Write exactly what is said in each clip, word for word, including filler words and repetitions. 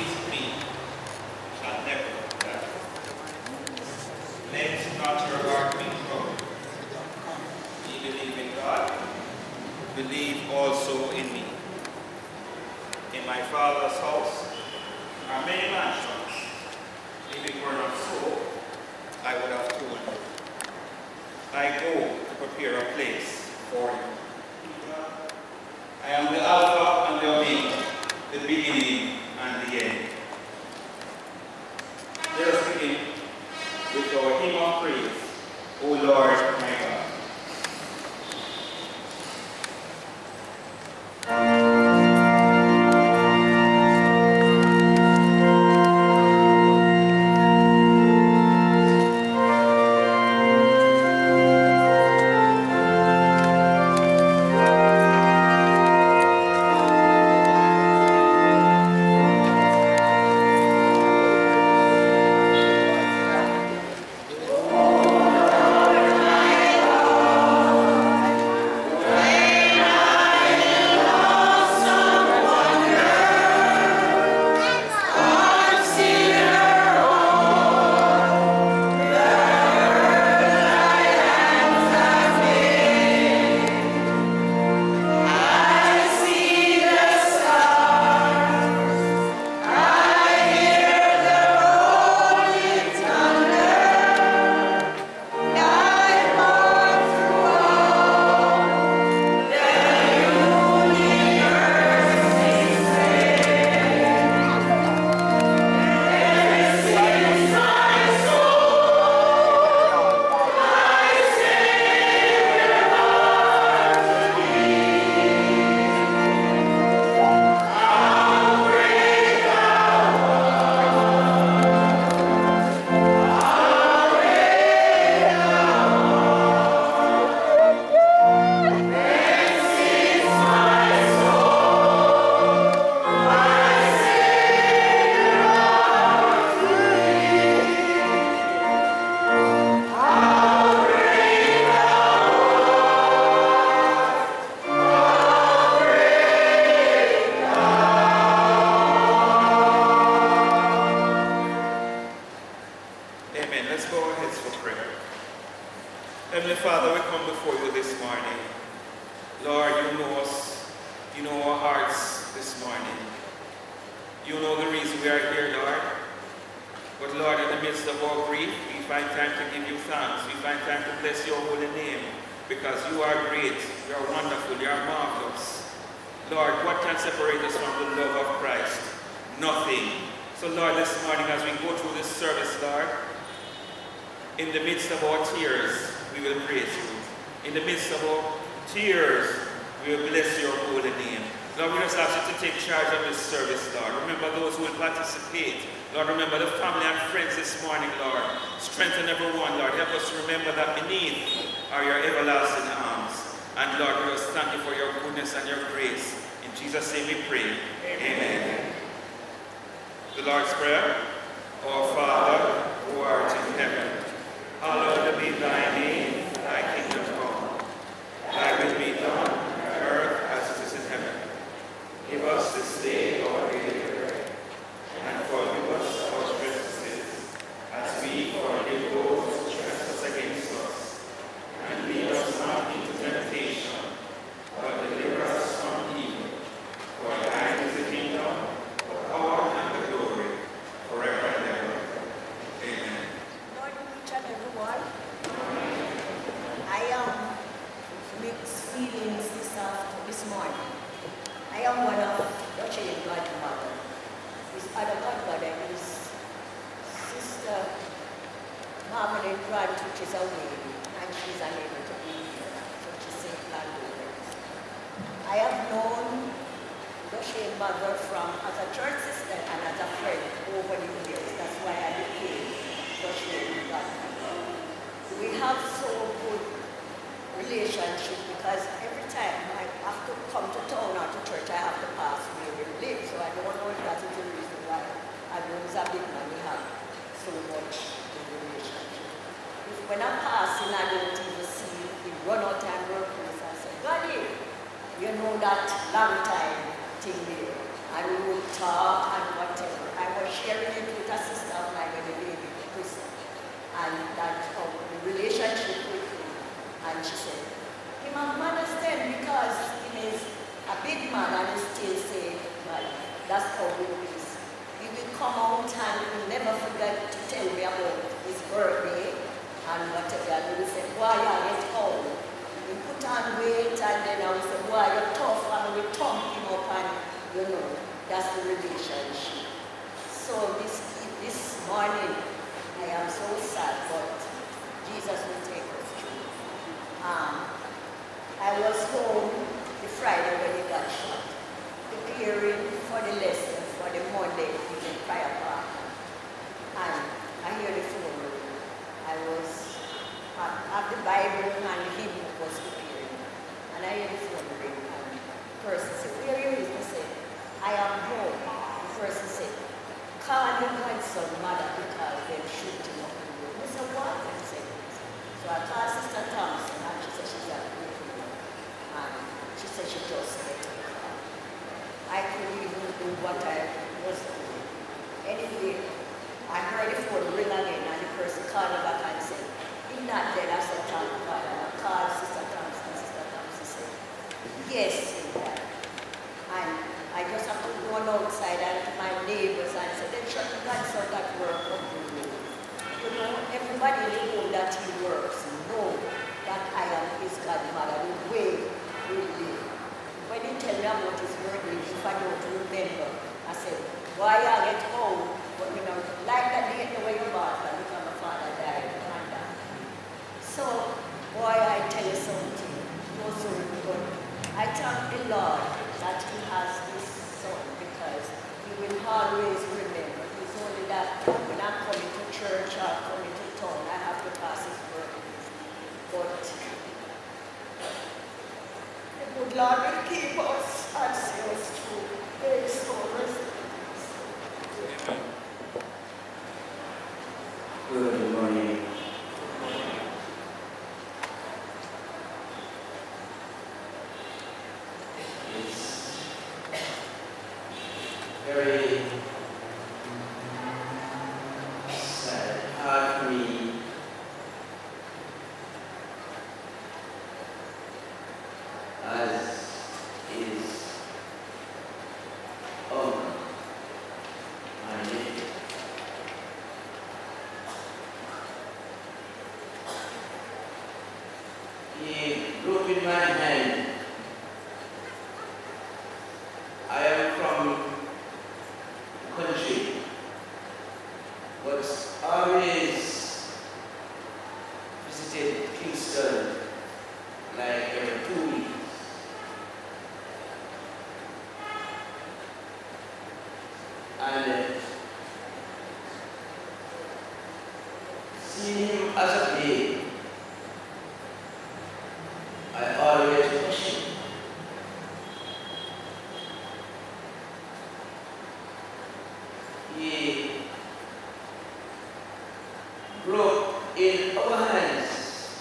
pleased me shall never die. Let not your heart be troubled. Ye believe in God, believe also in me. In my Father's house are many mansions. If it were not so, I would have told you. I go to prepare a place for you. I am the Alpha and the Omega, the beginning and the end. Let us begin with our hymn of praise, O Lord my God. When I'm passing, I don't even see the run out and run place. I say, God, you know that long time thing there. And we will talk and whatever. I come out and he never forget to tell me about his birthday and whatever. And he said, boy, I get home. He put on weight and then I would say, boy, you're tough, and we thump him up and, you know, that's the relationship. So this, this morning, I am so sad, but Jesus will take us through. Um, I was home the Friday when he got shot, preparing for the lesson for the Monday evening prayer park. And I hear the phone ring. I was at, at the Bible and the hymn was preparing. And I hear the phone ring and the person said, where are you? I said, I am home. The person said, call your grandson mother because they're shooting up in the room. I said, what? I said, so I called Sister Thompson and she said she's at the room. And she said she just let her call. I couldn't even do what I was doing. Anyway, I heard the phone ring again and the person called me back and said, he's not dead. I said, thank God. And I called Sister Thompson. Sister Thompson said, yes, he's dead. And I just have to go outside and to my neighbors and say, then shut the guns on that work up the road. You know, everybody in the home that he works know that I am his godmother, the way we live. When he tell me about his birthday, if I don't remember, I said, why I get home, but you know, like that day the way you bought that because my father died and that. So, boy, I tell you something, goes so good. I thank the Lord that he has this son because he will always remember. It's only that when I'm coming to church or coming to town, I have to pass his birthdays. But the good Lord will keep us and see us through. There is so much. Amen. Good morning. Very sad, hard for me as is on my nephew. He broke in my hand. I am from country, but always visited Kingston like every two weeks. And uh, seeing him as a babe, I always push him. He broke in our hands.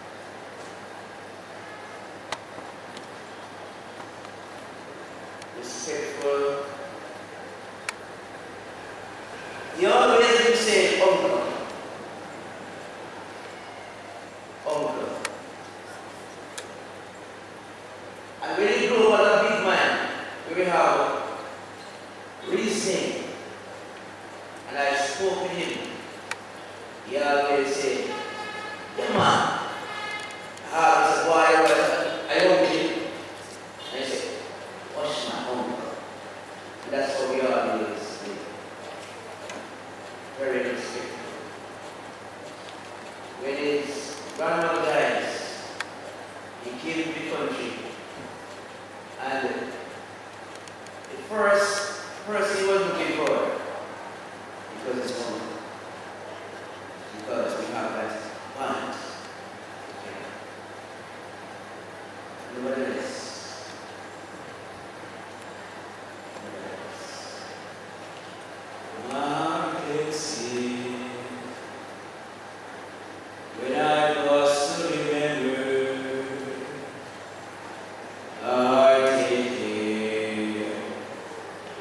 Respectful. He always would say, uncle. Uncle. And when he grew up as a big man, we have reasoning. And I spoke with him. He always said, yeah, man. I said, why? I don't get. And he said, wash my uncle. And that's what we always do. Very respectful. When his grandmother dies, he came to the country. And the first person he was looking for, because it's one. Because we have that bond. Nevertheless, I can see when I was to remember, I take care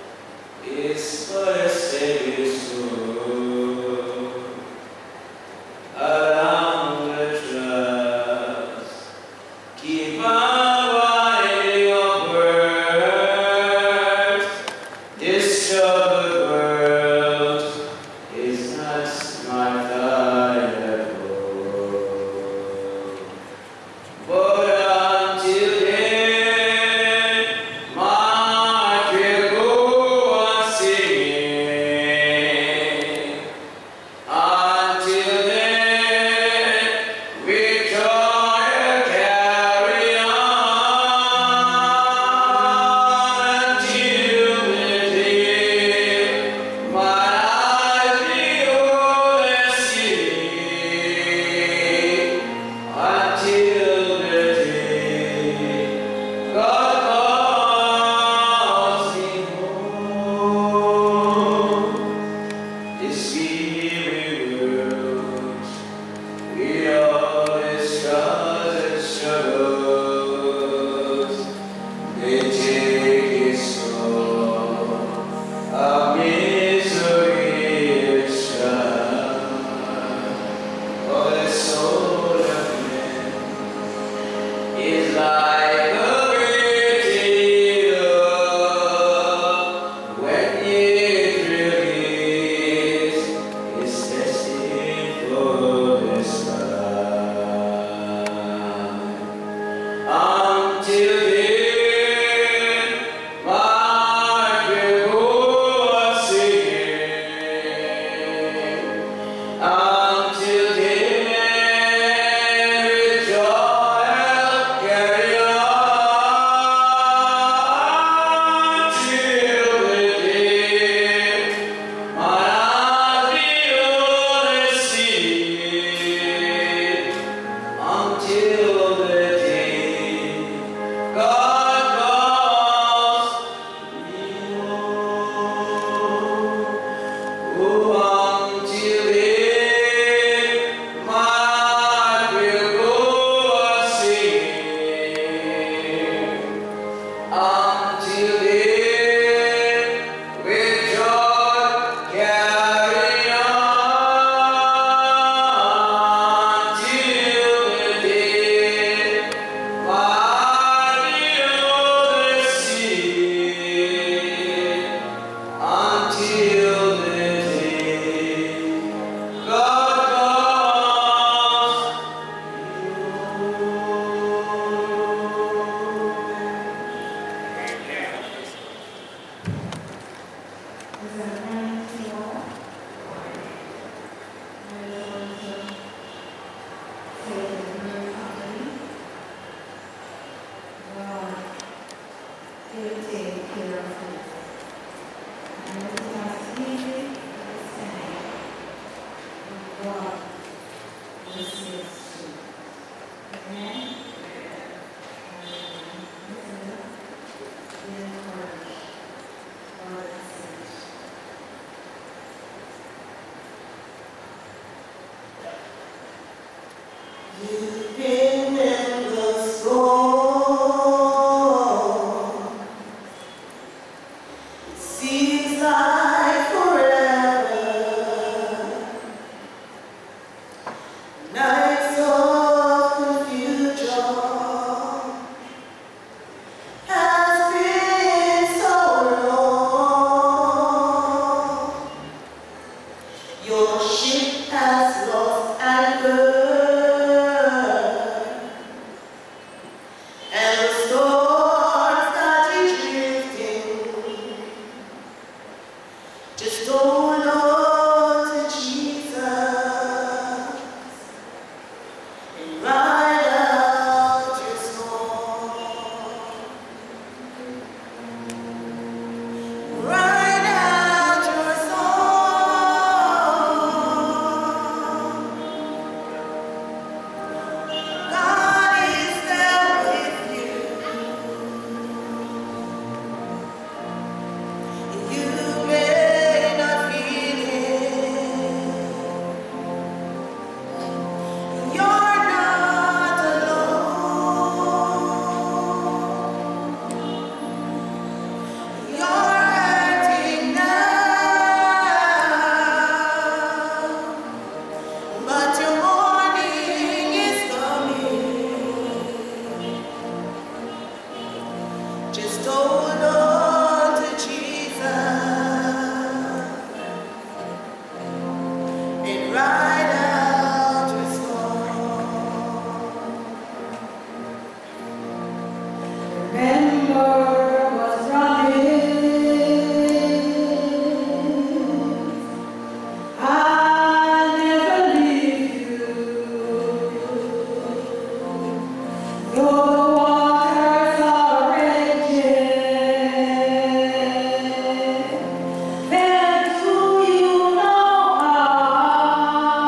Then do you know how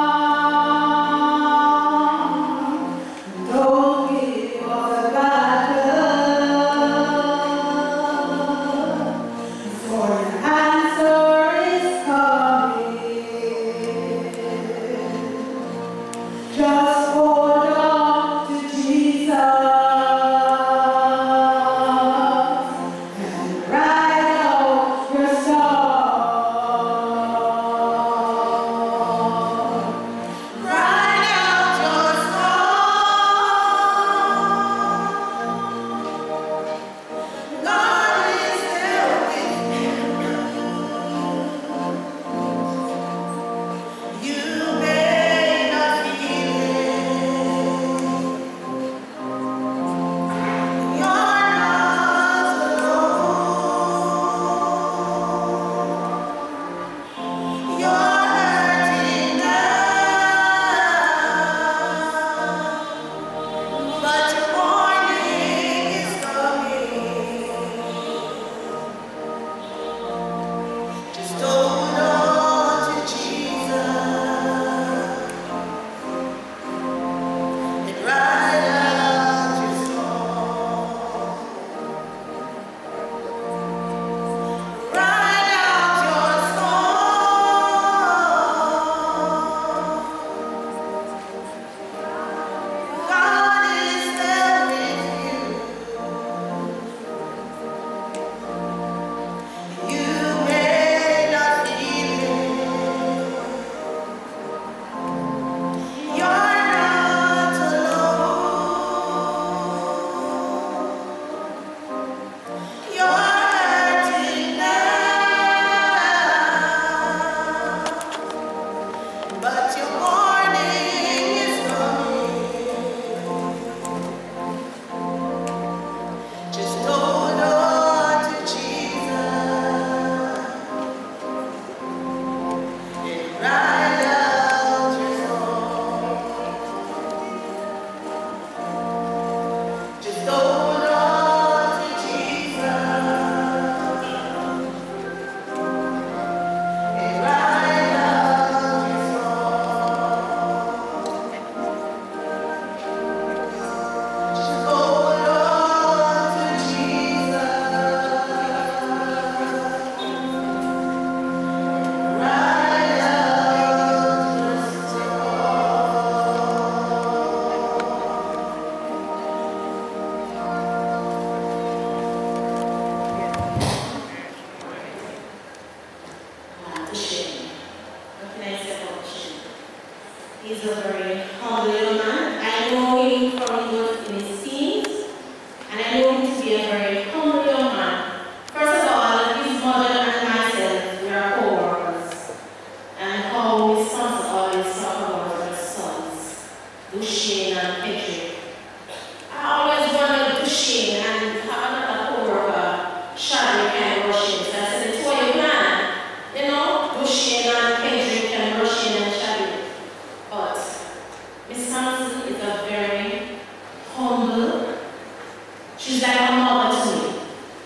can I say about him? He's a very humble little man. I know him from he was in his teens, and I know him to be a very humble little man. First of all, his mother and myself, we are co-workers, and how his sons always talk about their sons, Dushane and Pedrick. I always wanted Dushane and have another co-worker, Shadi, kind of rushing. So I said, it's what you plan. You know, Dushane and Pedrick and rushing and Shadi. But Miss Thompson is a very humble. She's like a mother to me.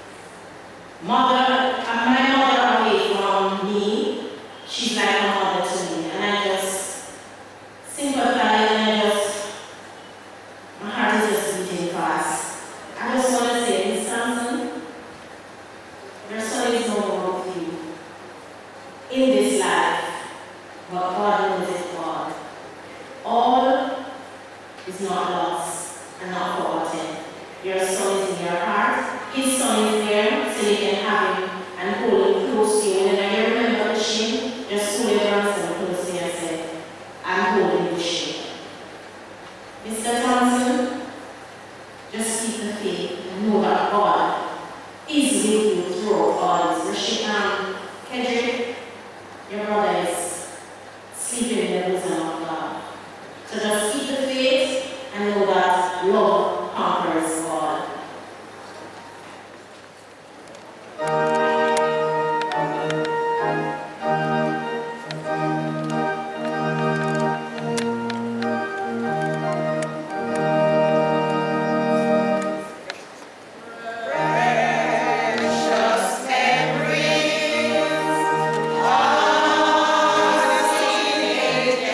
Mother, uh, my mother away from me, she's like a mother to me. And I just sympathize and I just, my heart is just beating fast. I just want to say, Miss Thompson, your son is no more with you in this life, but God knows it all. All is not lost and not forgotten. Your son is in your heart. His son is there, so you can have him and hold him close to you. And when you remember the shame, just hold your grandson close to you and say, I'm holding the shame. Mister Thompson, just keep the faith and know that God is with you throughout all this. Rashid and Kedrick, your brother is sleeping in the bosom of God. So just keep the faith and know that love conquers all. Precious memories of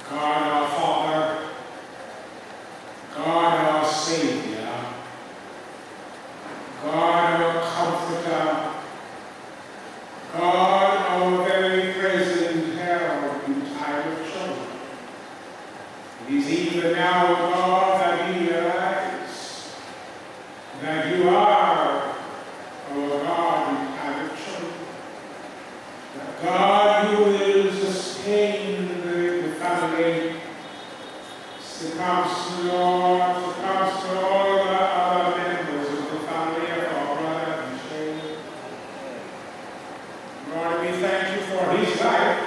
God our Father, God our Savior, God our Comforter, God our very present help in time of trouble. It is even now, God, that we realize that you are our God in time of trouble. That God, you will sustain the family, succounts to Lord, succounts to all the other members of the family of our brother and Shane. Lord, we thank you for his life.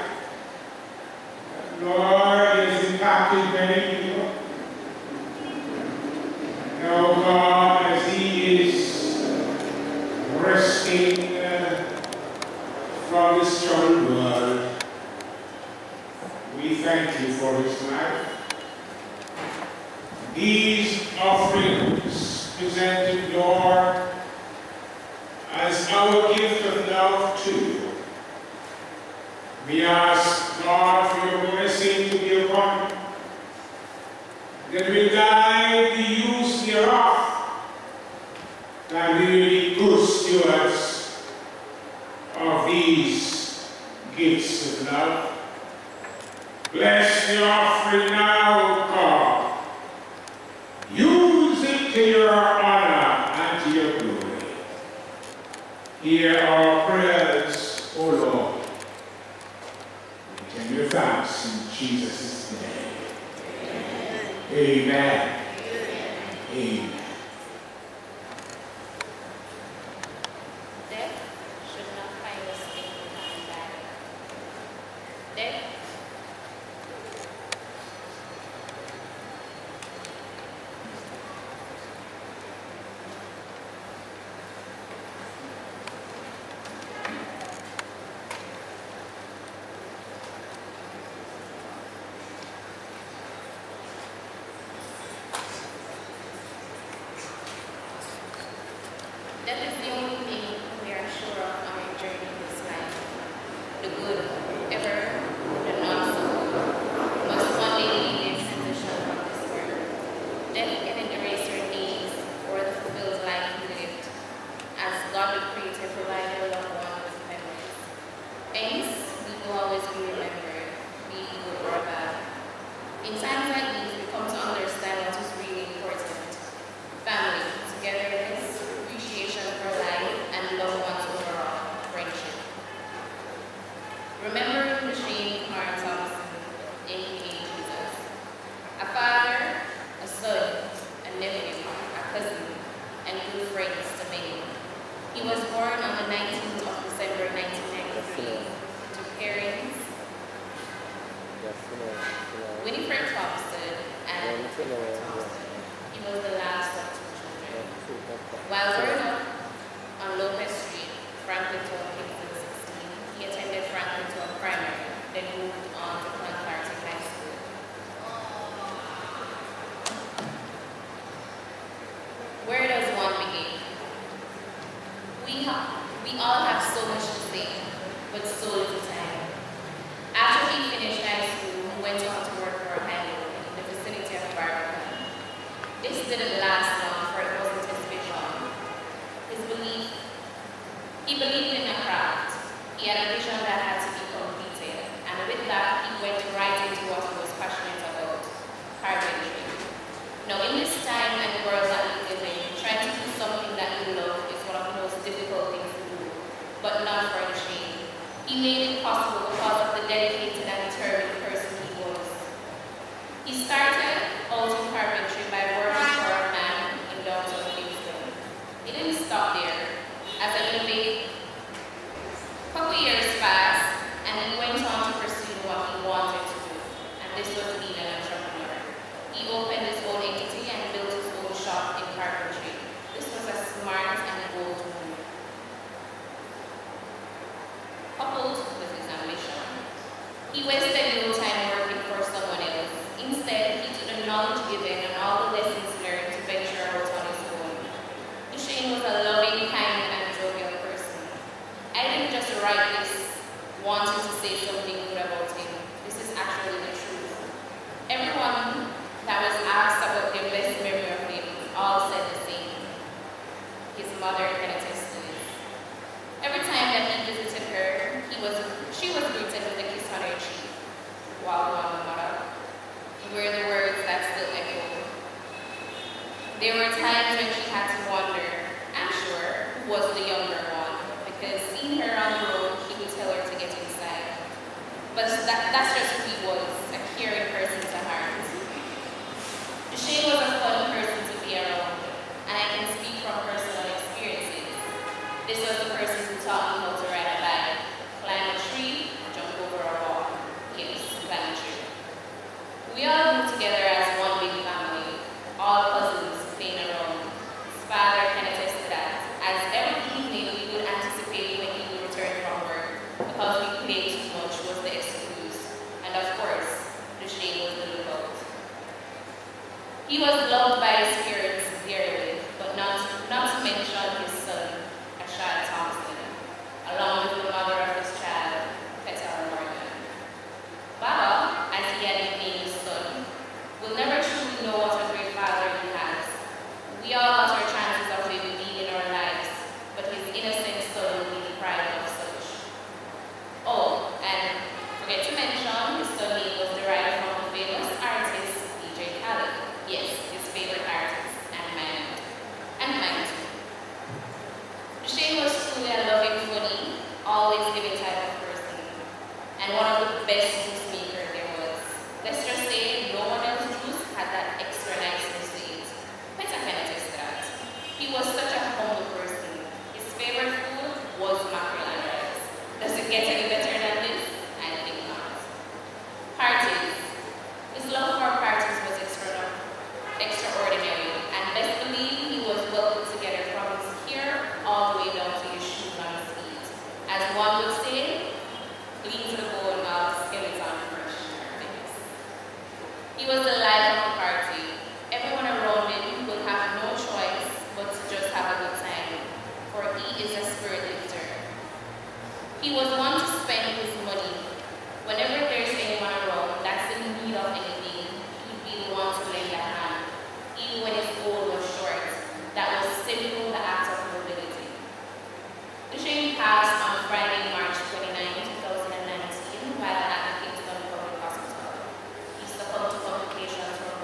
Lord, he has impacted many people. Now, God, as he is resting uh, from this troubled world, we thank you for his life. These offerings presented, Lord, as our gift of love to you. We ask, God, for your blessing to be upon you, that we guide the use hereof, that we will be good stewards of these gifts of love. Bless the offering now, God. Use it to your honor and to your glory. Hear our prayers, O Lord. We give you thanks in Jesus' name. Amen. Amen. Amen. Death should not find us in the back. Death Death is the only thing we are sure of on our journey in this life. The good, ever, the not so, must one day leave the transition from this world. Death can erase your days or the fulfilled life you lived, as God the Creator provided a loved one with memories. Hence, we will always be remembered, be it good or bad. In times like these, we come to understand what is really important. Family, togetherness, appreciation for life, and loved ones overall, friendship. Remembering the Shane Clark Thompson, A K A Jesus. A father, a son, a nephew, a cousin, and good friends to many. He was born on the nineteenth of December nineteen ninety-three to parents Winifred Thompson and Thompson. He was the last of two children. While growing up on Lopez Street, Franklinton, Kingston sixteen, he attended Franklinton Primary, then moved on to Clontarty High School. Where does one begin? We, ha we all have so much to say, but so little time. After he finished high school, he went on to work for a handler in the vicinity of Barbican. This didn't last long, for it wasn't his vision. His belief, he believed in a craft. He had a vision that had to be completed, and with that, he went right into what he was passionate about, carpentry. Now, in this time and world that we live in, trying to do something that you love is one of the most difficult things to do, but not for the shame. He made it possible because of the dedicated and determined person he was. He started out in carpentry by working for a man in downtown Kingston. He didn't stop there. As an innovative, a couple years passed, and he went on to pursue what he wanted to do, and this was being an entrepreneur. He opened his own entity and built his own shop in carpentry. This was a smart and bold move, coupled with his ambition. He wasted no time working for someone else. Instead, he took the knowledge given and all the lessons learned to venture out on his own. Duchesne was a loving, kind, and jovial person. I didn't just write this wanting to say something good about him. This is actually the truth. There were times when she had to wonder, I'm sure, who was the younger one, because seeing her on the road, he would tell her to get inside. But that, that's just who he was, a caring person to heart. Shane was a fun person to be around, and I can speak from personal experiences. This was the person who taught me how to ride a bike, climb a tree, jump over a wall. Yes, climb a tree. We all grew together as one big family, all cousins playing around. His father can attest to that, as every evening we would anticipate when he would return from work, because we played too much was the excuse, and of course, the shame was the lookout. He was loved by his parents dearly, but not, not to mention his son, Ashad Thompson, along with the mother of his child, Petal Morgan. Baba, as he had nicknamed his son, will never truly know what a great father he has. We all got our chances of him being in our lives, but his innocent son will be deprived of such. Oh, and forget to mention, his son name was derived from the famous artist D J Khaled. Yes, his favorite artist, and man, and man too. Shane was truly a loving, funny, always giving type of person, and one of the best juice makers there was. Let's just say no one else's juice had that extra niceness to it. Peter can attest to that. He was such a humble person. His favorite food was mackerel and rice. Does it get any better than this? I think not. Parties. His love for parties was extraordinary. extraordinary, and best believe he was well put together from his hair all the way down to his shoes on his feet. As one would say, clean to the bone while the skeleton fresh. He was the life of the party. Everyone around him would have no choice but to just have a good time, for he is a spirit lifter. He was one to spend his money. Whenever there's anyone around that's in need of anything, he'd be the one to lend a hand. Even when his goal was short, that was simply the act of mobility. The shame passed on Friday, March twenty-ninth, two thousand nineteen, while at the Kingston Public Hospital. He succumbed to complications from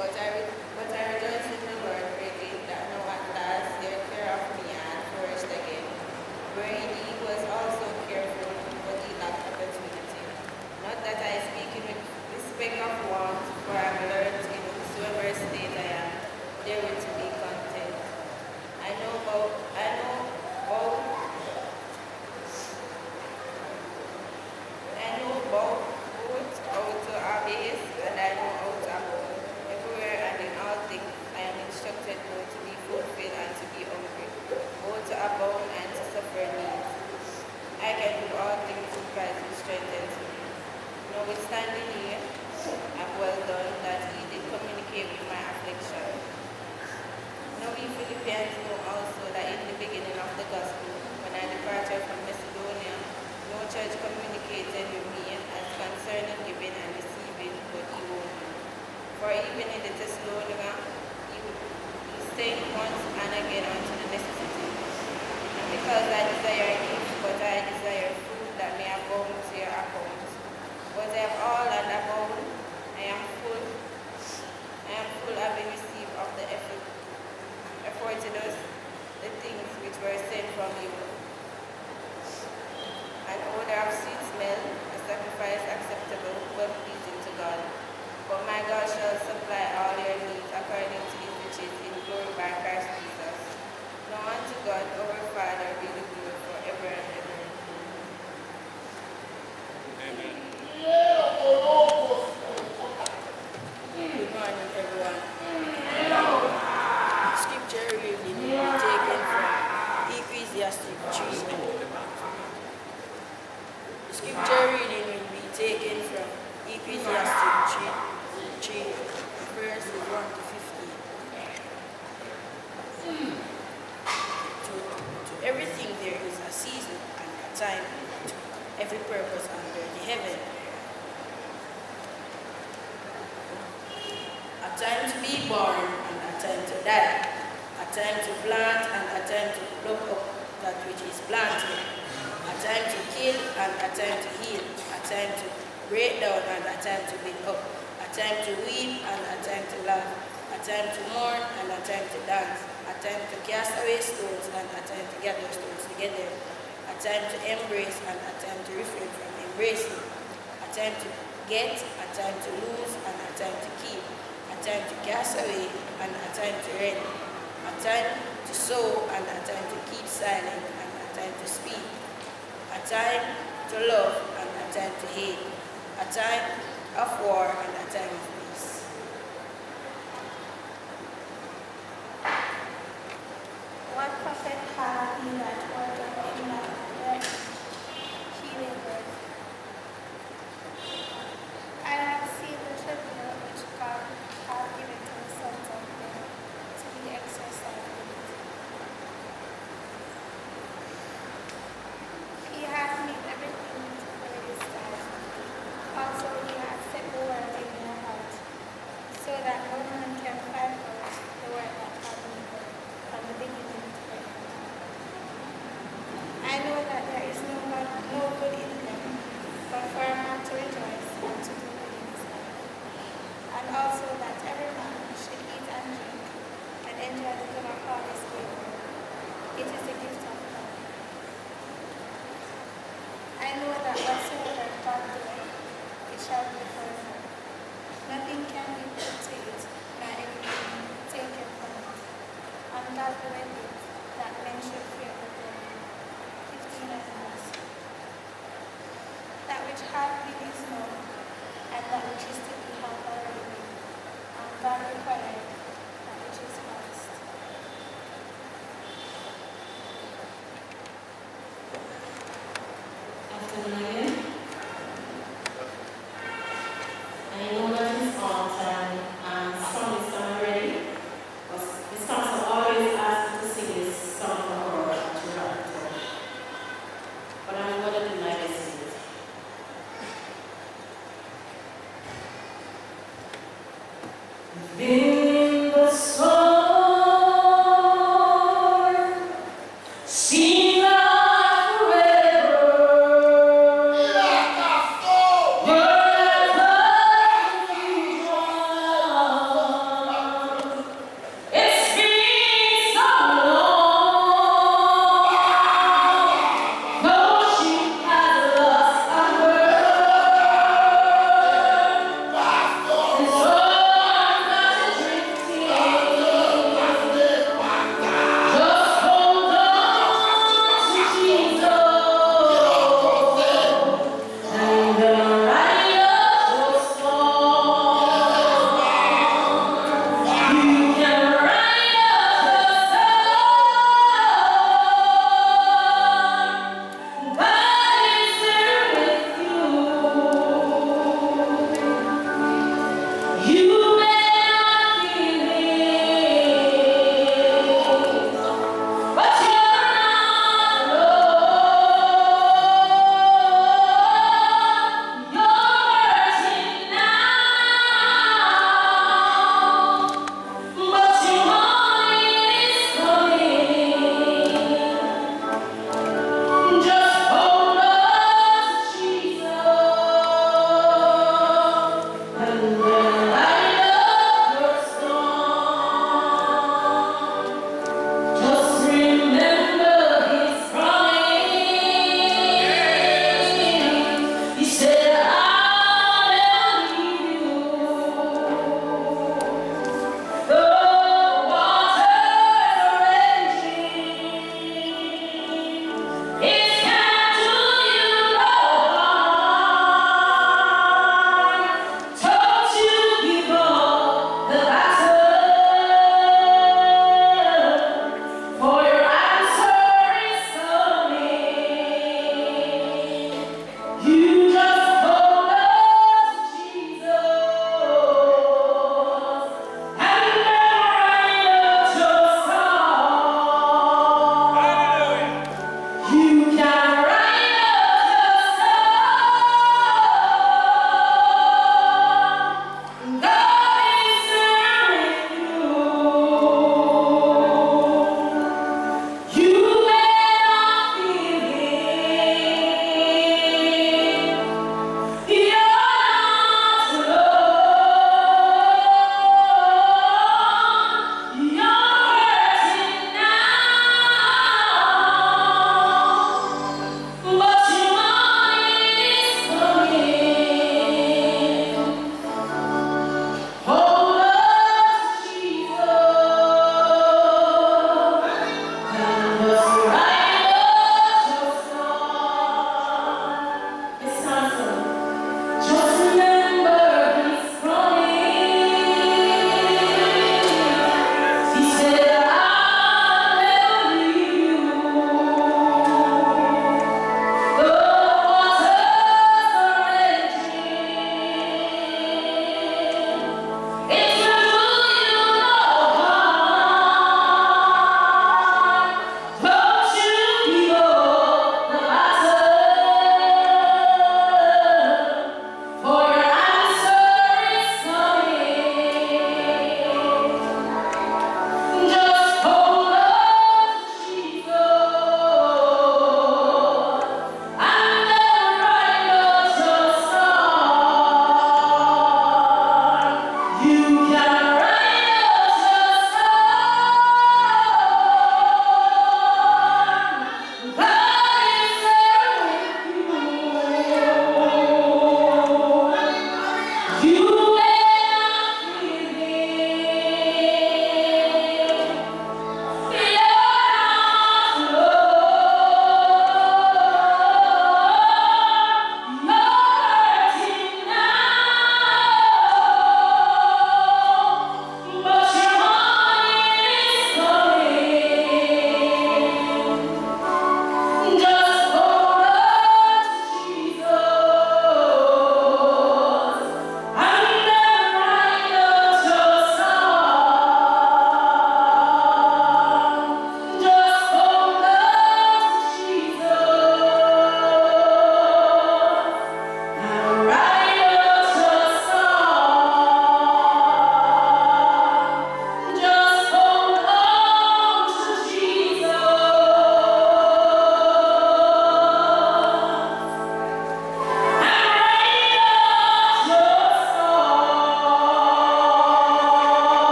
But I, re- but I rejoice in the Lord greatly that now at last their care of me had flourished again. Wherein he was also careful, but he lacked opportunity. Not that I speak in respect of want, for I have learned in whosoever state I am, therewith to be content. I know about, I know about, I know about both how to abase, and I know how to abound. Everywhere and in all things I am instructed both to be fulfilled and to be hungry, both to abound and to suffer needs. I can do all things through Christ who strengthens me. Notwithstanding ye have well done that he did communicate with my affliction. Now we Philippians know also that in the beginning of the gospel, when I departed from Macedonia, no church communicated with me as concerning giving and receiving, but he only. For even in the Thessalonica, he, he stayed once and again unto the necessity. And because I desire gifts, but I desire food that may abound to your account. But I have all and abound, I am full, I am full having received of the effort, afforded us the things which were sent from you. An odor of sweet smell, a sacrifice acceptable, well pleasing to God. But my God shall supply all your needs according to his riches in glory by Christ Jesus. Now unto God, our Father, be the glory forever and ever. Amen. Good morning, everyone. Scripture reading will be taken from Ecclesiastes three. The scripture reading will be taken from Ecclesiastes three, verses one to fifteen. To, to everything there is a season and a time to every purpose under the heaven. A time to be born and a time to die. A time to plant and a time to pluck up that which is planted. A time to kill and a time to heal. A time to break down and a time to build up. A time to weep and a time to laugh. A time to mourn and a time to dance. A time to cast away stones and a time to gather stones together. A time to embrace and a time to refrain from embracing. A time to get, a time to lose and a time to keep. A time to cast away and a time to rend. A time to sow and a time to keep silent and a time to speak. A time to love and a time to hate. A time of war and a time of peace. What prophet had he that word of him that word he labored? I have seen the tribunal which God hath given to the sons of men to be exercised in it. He hath made everything for his time. Also he hath set the word in their heart, so that no man can find out the word that hath been heard from the beginning to the end. I know that there is no God, no good in them, but for a man to rejoice and to do good in his life. And also that every man should eat and drink and enjoy the good of all his labor. It is a gift of God. I know that whatsoever God doeth, it shall be forever. Nothing can be put to it, nor anything taken from it. And God doeth it, that men should fear the Lord. Fifteen and verse. That which hath been is known, and that which is to be hath already been. And God required that which is past. After nine, I know that it's all time and song is song already. But the songs are always asked to sing this song for our children. But I'm going to do my best to do it. In the storm, sing out forever. Word of confusion.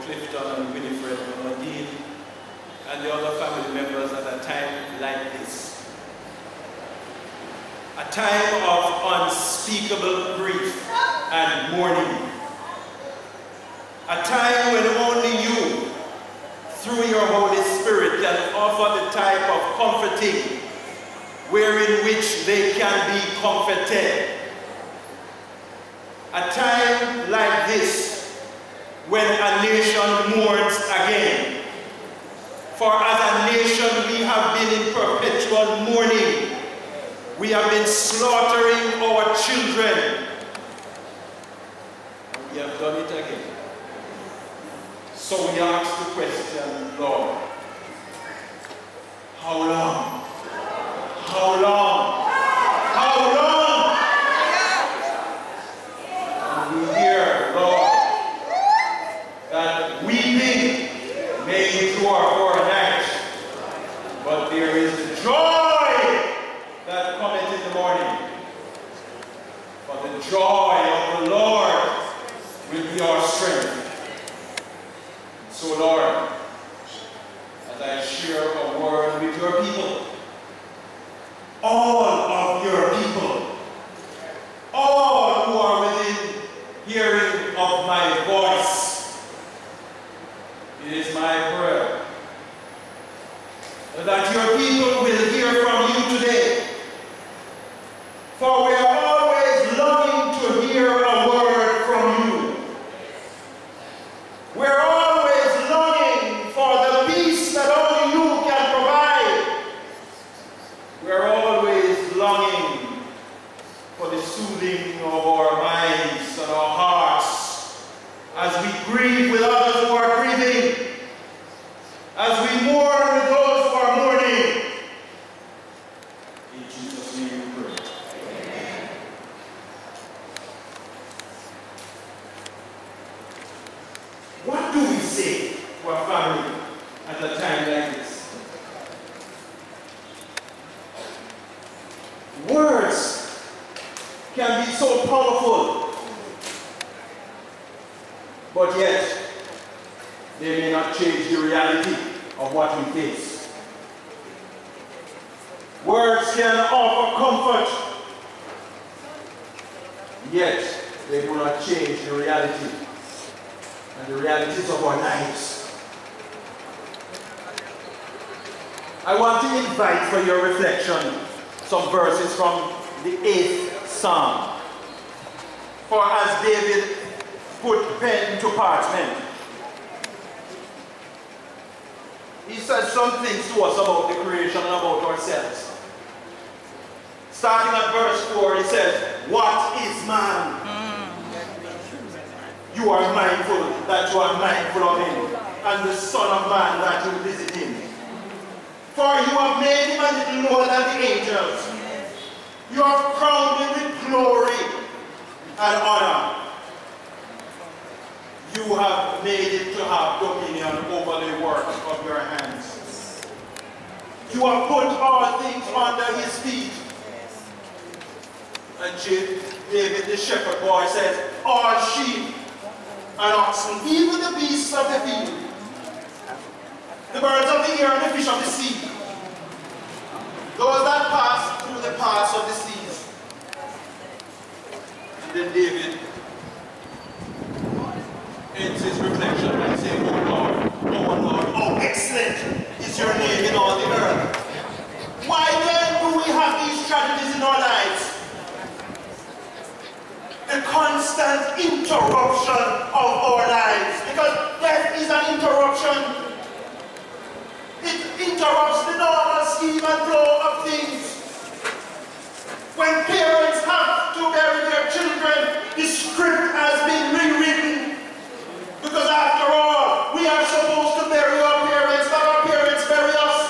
Clifton and Winifred and Nadine and the other family members at a time like this. A time of unspeakable grief and mourning. A time when only you, through your Holy Spirit, can offer the type of comforting wherein which they can be comforted. A time like this when a nation mourns again. For as a nation we have been in perpetual mourning. We have been slaughtering our children. And we have done it again. So we ask the question, Lord, how long? How long? How long? And we hear, Lord, that weeping may endure for a night, but there is joy that cometh in the morning. For the joy of the Lord will be our strength. So, Lord, as I share a word with your people, all of your people, all who are within hearing of my voice, it is my prayer that your people will hear from you today. For we are always longing to hear a word from you. We're always longing for the peace that only you can provide. We're always longing for the soothing of our minds and our hearts as we grieve with others who are grieving, as we mourn with those who are mourning. In Jesus' name we pray. Amen. What do we say to our family at a time like this? Words can be so powerful, but yet they may not change the reality of what we face. Words can offer comfort, yet they do not change the reality and the realities of our lives. I want to invite for your reflection some verses from the eighth Psalm. For as David put pen to parchment, he says some things to us about the creation and about ourselves. Starting at verse four, he says, "What is man? You are mindful that you are mindful of him, and the Son of Man that you visit him. For you have made him a little lower than the angels. You have crowned him with glory and honor. You have made him to have dominion over the work of your hands. You have put all things under his feet." And David, the shepherd boy, says, "All sheep and oxen, even the beasts of the field, the birds of the air and the fish of the sea, those that pass through the paths of the seas." And then David ends his reflection by saying, "Oh Lord, oh Lord, how excellent is your name in all the earth." Why then do we have these tragedies in our lives? The constant interruption of our lives. Because death is an interruption. It interrupts the normal scheme and flow of things. When parents have to bury their children, the script has been rewritten. Because after all, we are supposed to bury our parents, not our parents bury us.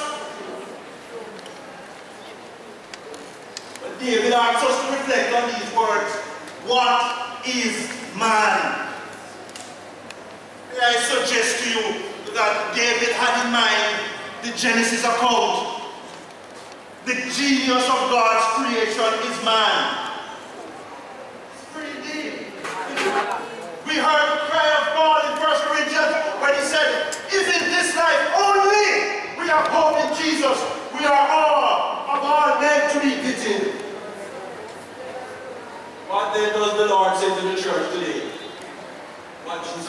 But David asks us to reflect on these words. What is man? May I suggest to you that David had in mind the Genesis account. The genius of God's creation is man. It's pretty deep. We heard the cry of God in First Corinthians when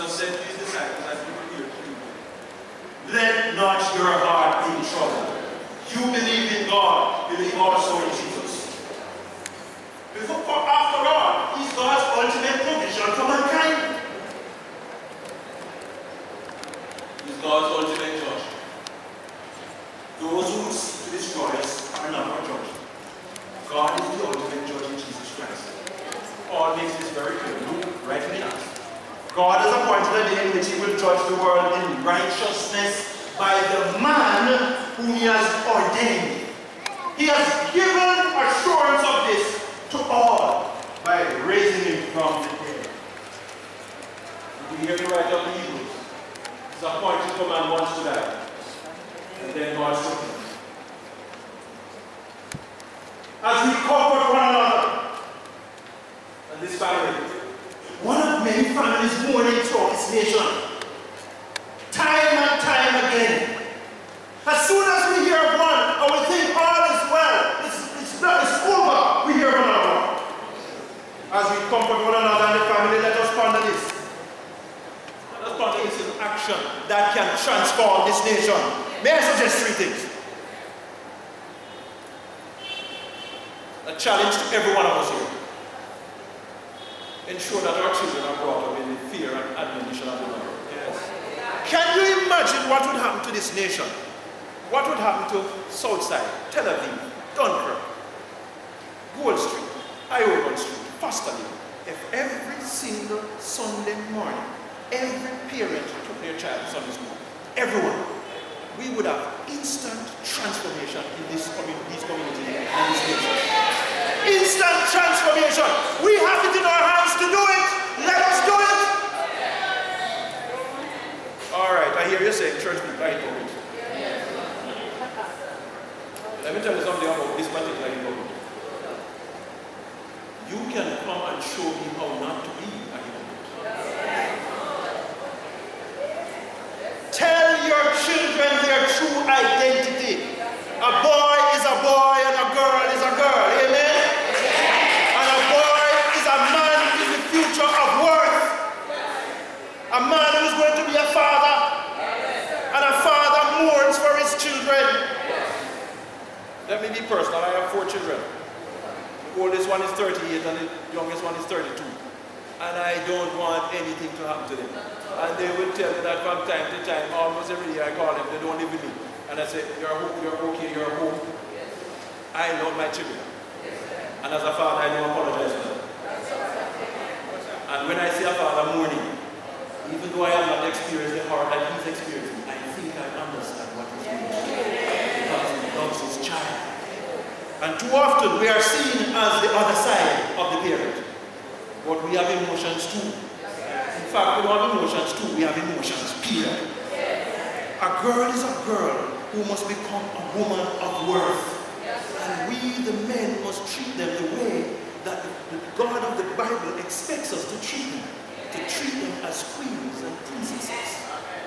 Jesus said to his disciples as he prepared to leave, let not your heart be troubled. You believe in God, believe also in Jesus. Before, after all, he's God's ultimate provision for mankind. He's God's ultimate judge. Those who seek to destroy us are not our judge. God is the ultimate judge in Jesus Christ. Paul makes this very clear. Luke rightly asked. God has appointed a day in which he will judge the world in righteousness by the man whom he has ordained. He has given assurance of this to all by raising him from the dead. We hear the writer of the Hebrews. His appointed for man once to die. And then God took him. As we comfort one another, and this family, one of many families mourning throughout this nation, time and time again. As soon as we hear of one, and we think all is well, it's, it's, it's over, we hear of another. As we comfort one another and the family, let us ponder this. Let us ponder this in action that can transform this nation. May I suggest three things? A challenge to every one of us here. Ensure that our children are brought up in the fear and admonition of the Lord. Yes. Can you imagine what would happen to this nation? What would happen to Southside, Tel Aviv, Dunkirk, Gold Street, Iowa Street, Fosterville, if every single Sunday morning, every parent took their child to Sunday school, everyone, we would have instant transformation in this community, these communities and this nation. Instant transformation. We have it in our hands to do it. Let us do it. All right, I hear you saying, church people, I do it. Let me tell you something about this particular hypocrite. You can come and show me how not to be a hypocrite. Tell your children their true identity. A boy is a boy and a girl is a girl. Amen? And a boy is a man in the future of worth. A man who is going to be a father. And a father mourns for his children. Let me be personal. I have four children. The oldest one is thirty-eight and the youngest one is thirty-two. And I don't want anything to happen to them. And they will tell me that from time to time, almost every day I call them, they don't live with me. And I say, you're, you're okay, you're home. I love my children. And as a father, I don't apologize for them. And when I see a father mourning, even though I have not experienced the horror that he's experiencing, I think I understand what he's doing. Because he loves his child. And too often we are seen as the other side of the parent. But we have emotions too. In fact, we don't have emotions too, we have emotions, period. A girl is a girl who must become a woman of worth. And we, the men, must treat them the way that the God of the Bible expects us to treat them. To treat them as queens and princesses.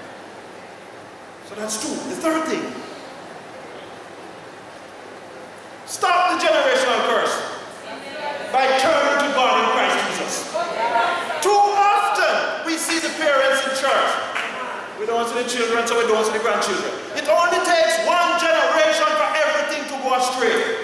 So that's two. The third thing. Stop the generational curse by turning to God in Christ Jesus. Too often we see the parents in church. We don't see the children, so we don't see the grandchildren. It only takes one generation for everything to go astray.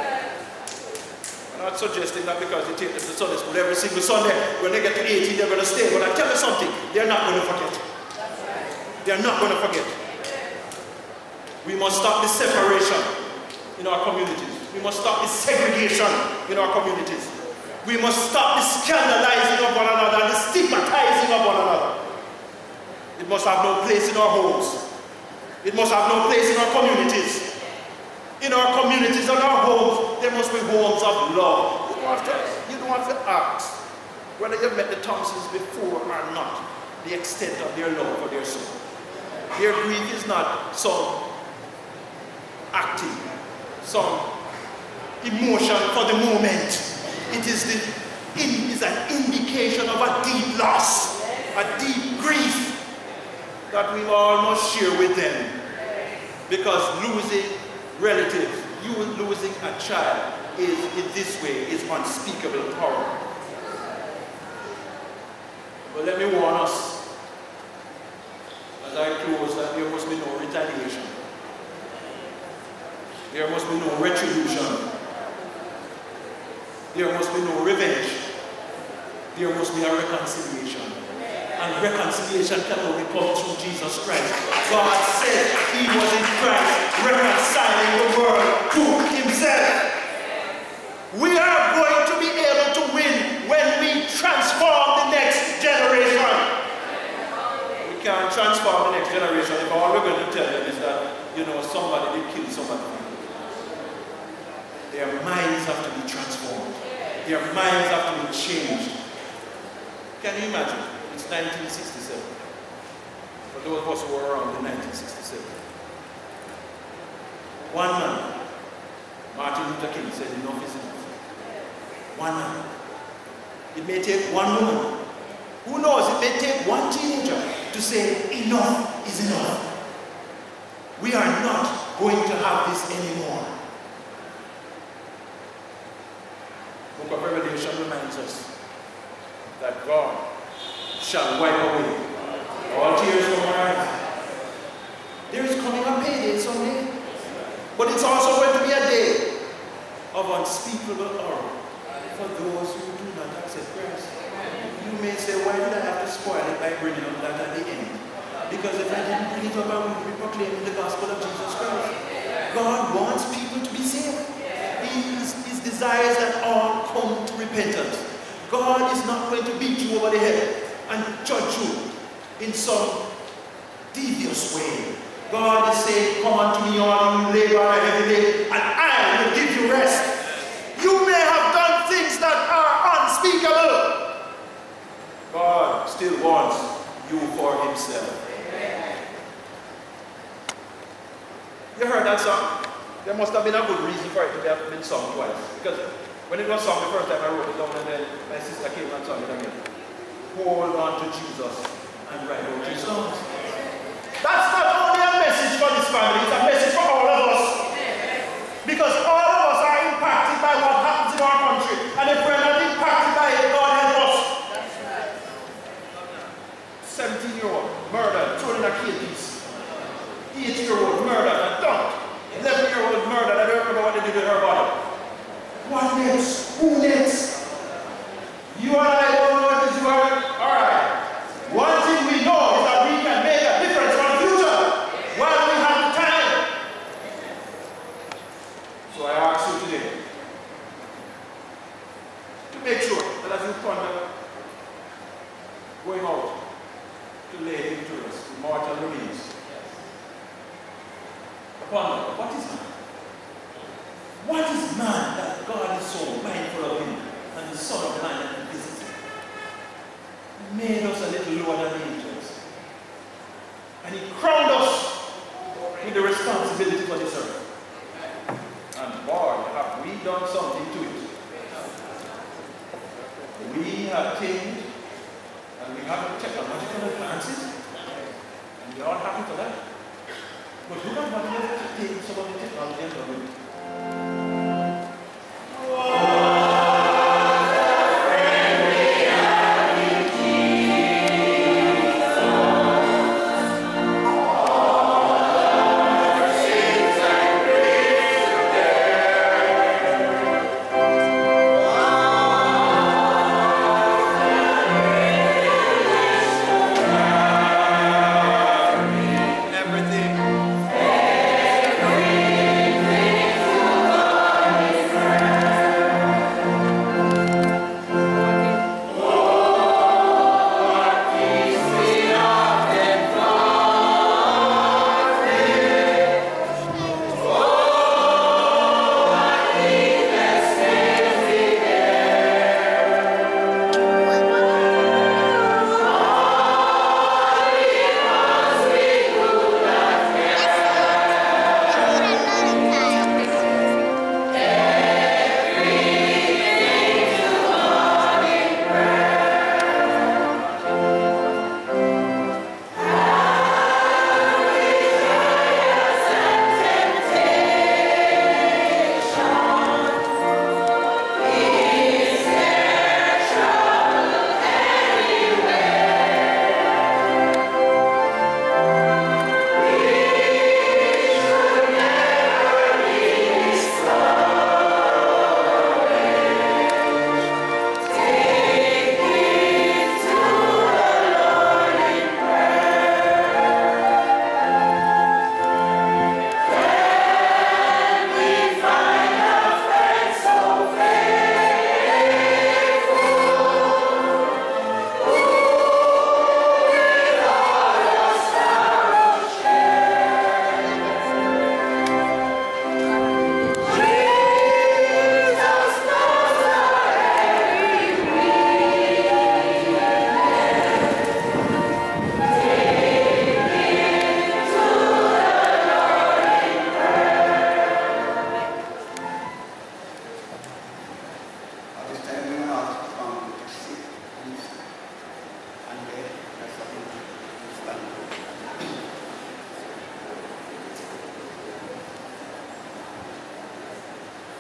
I'm not suggesting that because they take them to Sunday school every single Sunday, when they get to eighteen, they're going to stay. But I tell you something, they're not going to forget. They're not going to forget. We must stop the separation in our communities. We must stop the segregation in our communities. We must stop the scandalizing of one another and the stigmatizing of one another. It must have no place in our homes. It must have no place in our communities. In our communities and our homes, there must be homes of love. You don't have to, you don't have to ask whether you've met the Thompsons before or not, the extent of their love for their son. Their grief is not some acting, some emotion for the moment. It is, the, it is an indication of a deep loss, a deep grief that we all must share with them. Because losing relatives, you losing a child is, in this way, is unspeakable horror. But let me warn us, I close, that there must be no retaliation. There must be no retribution. There must be no revenge. There must be a reconciliation. And reconciliation can only come through Jesus Christ. God said he was in Christ reconciling the world to himself. We are going to be able to win when we transform the next generation. We can't transform the next generation if all we're going to tell them is that, you know, somebody did kill somebody. Their minds have to be transformed. Their minds have to be changed. Can you imagine? It's nineteen sixty-seven. For those of us who were around in nineteen sixty-seven. One man, Martin Luther King, said enough is enough. One man. It may take one woman. Who knows? It may take one teenager to say enough is enough. We are not going to have this anymore. The book of Revelation reminds us that God shall wipe away all tears from our eyes. There is coming a payday someday, but it's also going to be a day of unspeakable horror for those who do not accept Christ. You may say, why did I have to spoil it by bringing up that at the end? Because if I didn't bring it up, I would be proclaiming the gospel of Jesus Christ. God wants people to be saved. His, his desires that all come to repentance. God is not going to beat you over the head and judge you in some devious way. God is saying, come unto me all you labor and heavy laden, and I will give you rest. You may have done things that are unspeakable. God still wants you for himself. You heard that song? There must have been a good reason for it to have been sung twice. Because when it was sung the first time, I wrote it down, and then my sister came and sang it again. Hold on to Jesus and write out your songs. That's not only a message for this family, it's a message for all of us. Because all of us are impacted by what happens in our country. And if we're not impacted by it, God help us. seventeen-year-old murdered, thrown in a kill piece. eight-year-old murdered and dumped. eleven-year-old murdered, I don't remember what they did with her body. What next? Who next? You and I don't know what is you are. Alright. One thing we know is that we can make a difference for the future while we have the time. So I ask you today to make sure that as you ponder going out to lay him to rest, immortal remains. Ponder, what is man? What is man that God is so mindful of him and the Son of Man that he visits him? He made us a little lower than the angels. And he crowned us with the responsibility for this earth. And boy, have we done something to it. We have changed and we have technological advances. And we're all happy for that. But who don't want to take some of the technology and do it? Everything.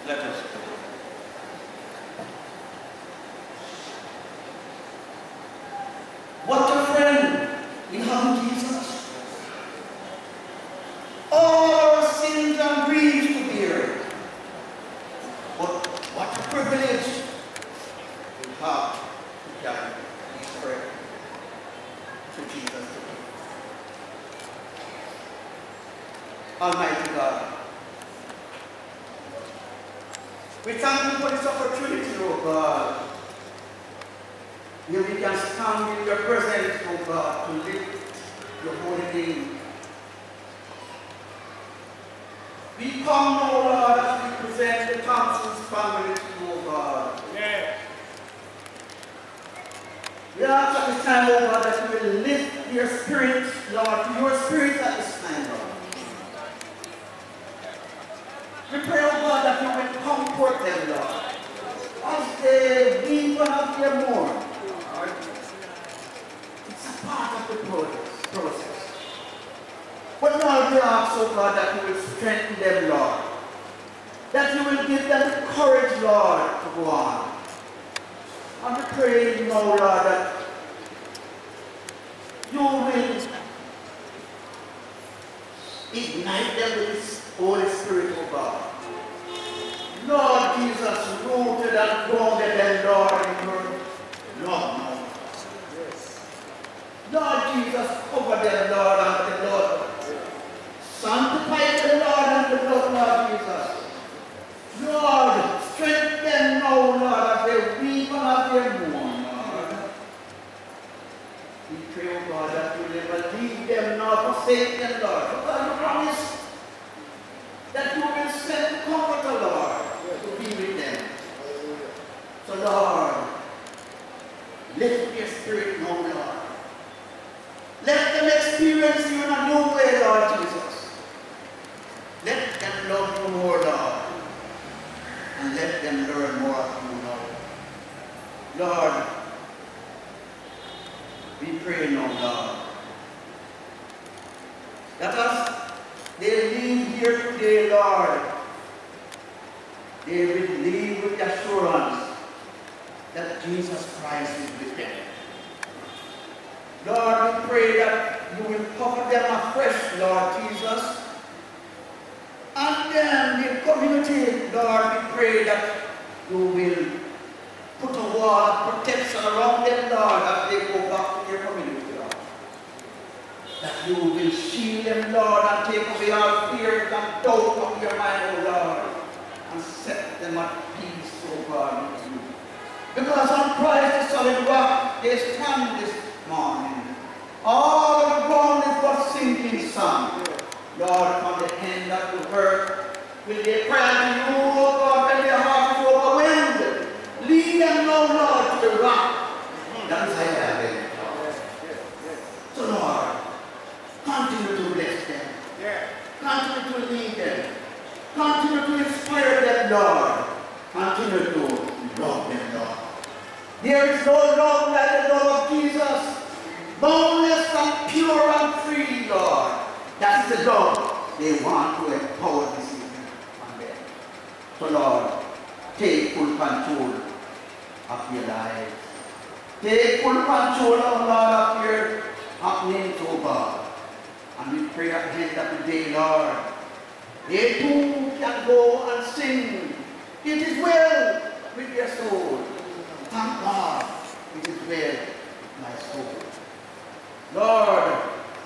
Let us pray. What a friend we have in Jesus. All our sins and griefs to bear. But what a privilege we have to carry these prayers to Jesus today. Almighty God, we thank you for this opportunity, oh God. Here we can stand in your presence, oh God, to lift your holy name. We come, oh Lord, as we present the Thompson's family to you, oh God. Yes. We ask at this time, oh God, that you will lift your spirits, Lord, to your spirits at this time, Lord. We pray, oh God, that you will comfort them, Lord, as they weep and as they mourn. It's a part of the process. But Lord, we ask, oh God, that you will strengthen them, Lord. That you will give them the courage, Lord, to go on. And we pray, you know, Lord, that you will ignite them with this Holy Spirit, oh God. Lord Jesus, rooted and grounded them, Lord, in your love. Lord Jesus, cover them, Lord, under the blood. Sanctify them, Lord, under the blood, Lord Jesus. Lord, strengthen them now, Lord, as they weep and as they mourn, Lord. We pray, oh God, that you never leave them nor forsake them, Lord. Because you promise that you will send the Comforter, Lord, to be with them. So, Lord, lift your spirit now, Lord. Let them experience you in a new way, Lord Jesus. Let them love you more, Lord. And let them learn more of you, Lord. Lord, we pray now, Lord, that as they leave here today, Lord, they will leave with the assurance that Jesus Christ is with them. Lord, we pray that you will cover them afresh, Lord Jesus. And then the community, Lord, we pray that you will put a wall of protection around them, Lord, as they go back to their community, Lord. That you will shield them, Lord, and take away all fear and doubt from their mind, O Lord, and set them at peace, O God, with you. Because on Christ the solid rock they stand this morning. All of the ground is but sinking sand. Lord, from the end of the earth, will they cry to you, O God, when their heart is overwhelmed? Lead them now, Lord, to the rock. That's how I have. So, Lord, continue to bless them. Continue to lead them. Continue to inspire them, Lord. Continue to love them, Lord. There is no love like the love of Jesus. Boundless and pure and free, Lord. That's the love they want to empower this evening on them. So, Lord, take full control of your lives. Take full control, oh Lord, of your happenings, oh God. And we pray at the end of the day, Lord, they too can go and sing. It is well with their soul. Thank God, it is well with my soul. Lord,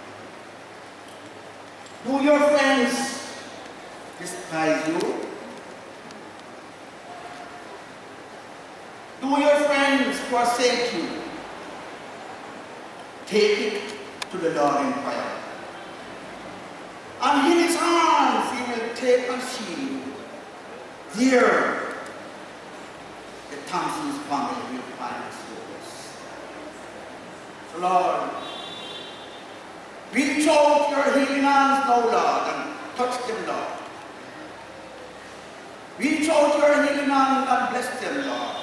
do your friends despise you? Do your friends forsake you? Take it to the Lord in prayer. And in his arms he will take and shield you. There, the Thompson's family will find its focus. So, Lord, reach out your healing hands now, Lord, and touch them, Lord. Reach out your healing hands and bless them, Lord.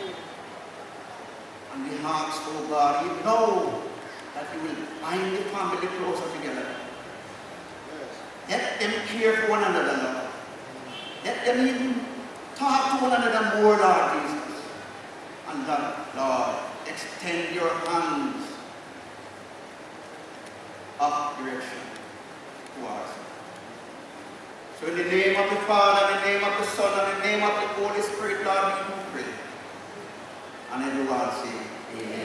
And we ask, oh God, you know that you will bind the family closer together. Let them care for one another, Lord. Let them even Talk to one another more, Lord Jesus. And that, Lord, extend your hands of direction towards us. So in the name of the Father, in the name of the Son, and in the name of the Holy Spirit, Lord, we do pray. And everyone say, Amen.